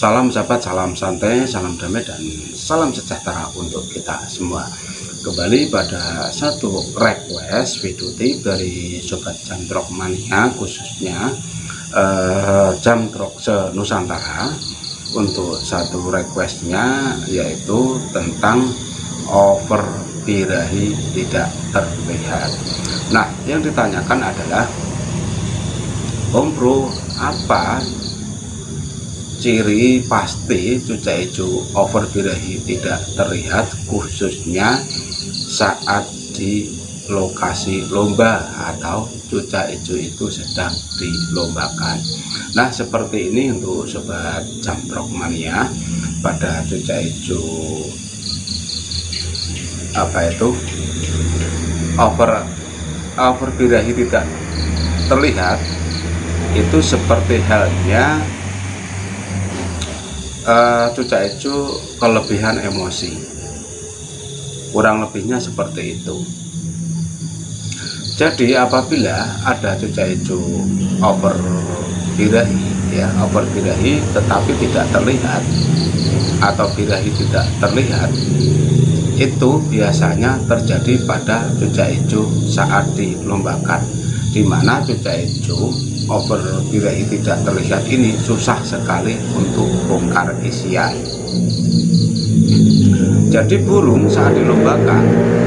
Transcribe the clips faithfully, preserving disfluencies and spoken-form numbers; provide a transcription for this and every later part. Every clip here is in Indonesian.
Salam sahabat, salam santai, salam damai, dan salam sejahtera untuk kita semua. Kembali pada satu request video tip dari Sobat Jamtrok Mania, khususnya eh, Jamtrok se-Nusantara. Untuk satu requestnya yaitu tentang over birahi tidak terlihat. Nah, yang ditanyakan adalah, Om Bro, apa ciri pasti cucak hijau over birahi tidak terlihat, khususnya saat di lokasi lomba atau cucak hijau itu sedang dilombakan? Nah, seperti ini untuk Sobat Jamtrok Mania. Pada cucak hijau apa itu over over birahi tidak terlihat, itu seperti halnya uh, cucak hijau kelebihan emosi, kurang lebihnya seperti itu. Jadi apabila ada cucak hijau over birahi, ya over birahi tetapi tidak terlihat, atau birahi tidak terlihat, itu biasanya terjadi pada cucak hijau saat dilombakan, di mana cucak hijau over birahi tidak terlihat ini susah sekali untuk bongkar isian. Jadi burung saat dilombakan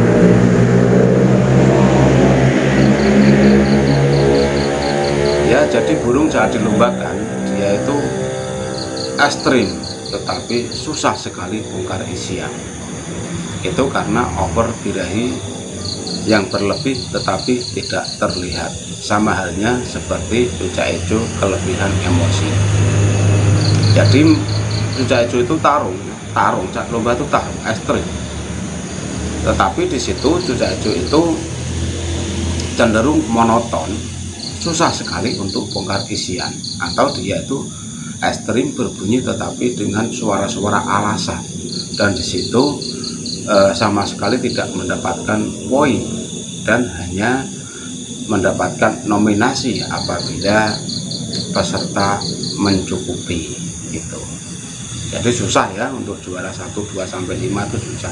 ya jadi burung saat dilombakan dia itu ekstrim tetapi susah sekali bongkar isian. Itu karena over birahi yang berlebih tetapi tidak terlihat, sama halnya seperti cucak hijau kelebihan emosi. Jadi cucak hijau itu tarung, tarung saat lomba itu tarung ekstrim, tetapi di situ cucak hijau itu cenderung monoton, susah sekali untuk bongkar isian, atau dia itu ekstrim berbunyi tetapi dengan suara-suara alasan, dan di situ eh, sama sekali tidak mendapatkan poin dan hanya mendapatkan nominasi apabila peserta mencukupi gitu. Jadi susah ya untuk juara satu, dua sampai lima itu susah.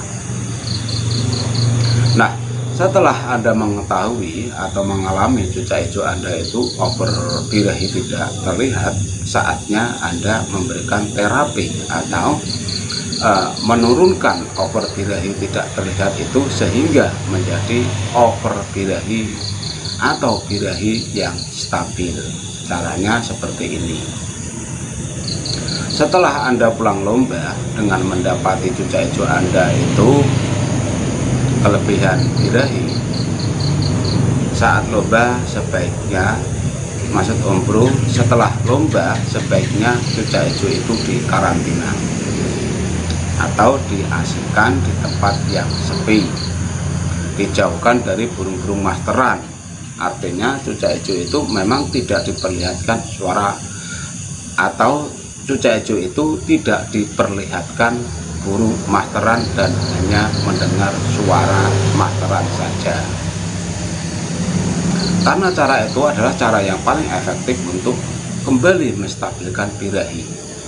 Nah, setelah Anda mengetahui atau mengalami cucak hijau Anda itu over birahi tidak terlihat, saatnya Anda memberikan terapi atau uh, menurunkan over birahi tidak terlihat itu sehingga menjadi over birahi atau birahi yang stabil. Caranya seperti ini. Setelah Anda pulang lomba dengan mendapati cucak hijau Anda itu kelebihan birahi, saat lomba sebaiknya, maksud Om Bro, setelah lomba sebaiknya cucak hijau itu dikarantina atau diasingkan di tempat yang sepi, dijauhkan dari burung-burung masteran. Artinya cucak hijau itu memang tidak diperlihatkan suara, atau cucak hijau itu tidak diperlihatkan burung masteran dan hanya mendengar suara masteran saja. Karena cara itu adalah cara yang paling efektif untuk kembali menstabilkan birahi,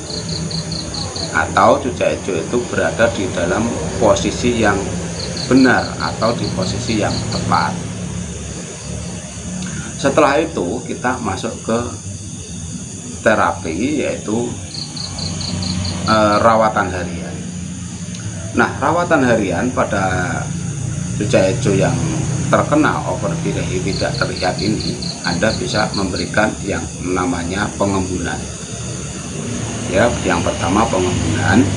atau cucak hijau itu berada di dalam posisi yang benar atau di posisi yang tepat. Setelah itu kita masuk ke terapi, yaitu e, rawatan harian. Nah, rawatan harian pada cucak hijau yang terkena over birahi tidak terlihat ini, Anda bisa memberikan yang namanya pengembunan. Ya, yang pertama pengembunan,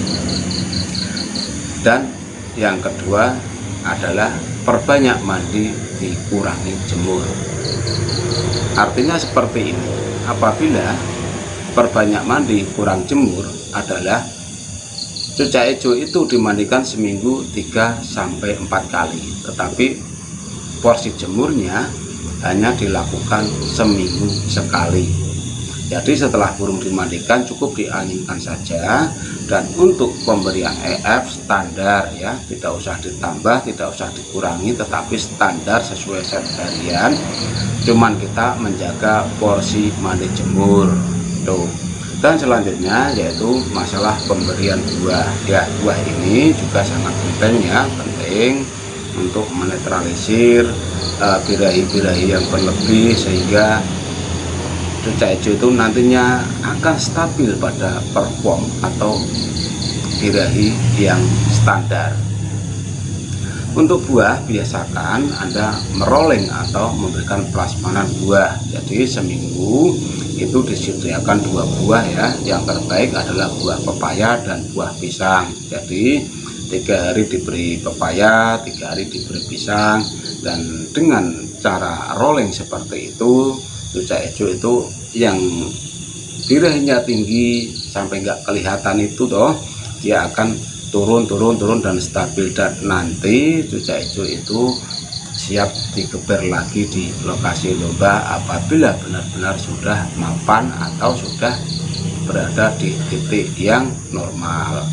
dan yang kedua adalah perbanyak mandi, dikurangi jemur. Artinya seperti ini. Apabila perbanyak mandi, kurang jemur adalah cucak hijau itu dimandikan seminggu tiga sampai empat kali, tetapi porsi jemurnya hanya dilakukan seminggu sekali. Jadi setelah burung dimandikan cukup dianginkan saja, dan untuk pemberian E F standar ya, tidak usah ditambah, tidak usah dikurangi, tetapi standar sesuai set harian. Cuman kita menjaga porsi mandi jemur tuh. Dan selanjutnya yaitu masalah pemberian buah. Ya, buah ini juga sangat penting ya, penting untuk menetralisir uh, birahi-birahi yang berlebih, sehingga cucak hijau itu nantinya akan stabil pada perform atau birahi yang standar. Untuk buah, biasakan Anda merolling atau memberikan prasmanan buah. Jadi seminggu itu disediakan dua buah ya. Yang terbaik adalah buah pepaya dan buah pisang. Jadi tiga hari diberi pepaya, tiga hari diberi pisang. Dan dengan cara rolling seperti itu, cucak hijau itu yang birahinya tinggi sampai nggak kelihatan itu toh, dia akan turun turun turun dan stabil, dan nanti cucak hijau itu siap digeber lagi di lokasi lomba apabila benar-benar sudah mapan atau sudah berada di titik yang normal.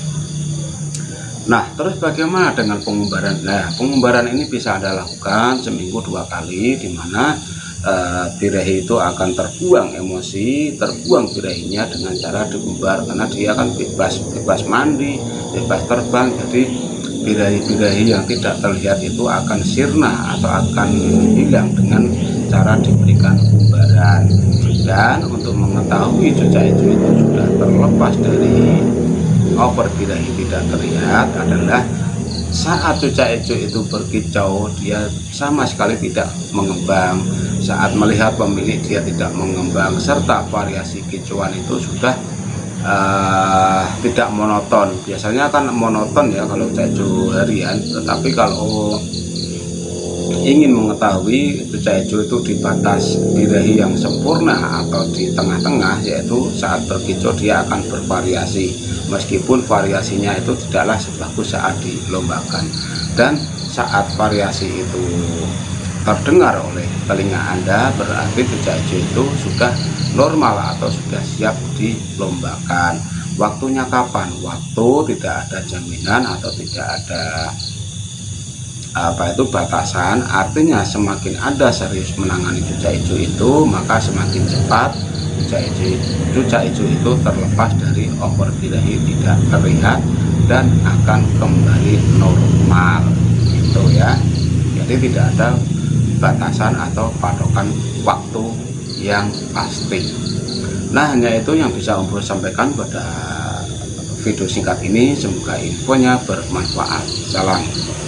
Nah, terus bagaimana dengan pengumbaran? Nah, pengumbaran ini bisa Anda lakukan seminggu dua kali, di mana Uh, birahi itu akan terbuang emosi, terbuang birahinya dengan cara diumbar, karena dia akan bebas bebas mandi, bebas terbang. Jadi birahi-birahi yang tidak terlihat itu akan sirna atau akan hilang dengan cara diberikan umbaran. Dan untuk mengetahui cucak hijau itu sudah terlepas dari over birahi tidak terlihat adalah saat cucak hijau itu berkicau, dia sama sekali tidak mengembang. Saat melihat pemilik, dia tidak mengembang, serta variasi kicauan itu sudah uh, tidak monoton. Biasanya kan monoton ya kalau cucak hijau harian, tetapi kalau ingin mengetahui cucak hijau itu di batas birahi yang sempurna atau di tengah-tengah, yaitu saat berkicau dia akan bervariasi, meskipun variasinya itu tidaklah sebagus saat dilombakan. Dan saat variasi itu terdengar oleh telinga Anda, berarti cucak hijau itu sudah normal atau sudah siap dilombakan. Waktunya kapan? Waktu tidak ada jaminan atau tidak ada apa itu batasan. Artinya semakin Anda serius menangani cucak hijau itu, maka semakin cepat cucak hijau, cucak hijau itu terlepas dari over birahi tidak terlihat dan akan kembali normal, gitu ya. Jadi tidak ada batasan atau patokan waktu yang pasti. Nah, hanya itu yang bisa Om Bro sampaikan pada video singkat ini. Semoga infonya bermanfaat. Salam.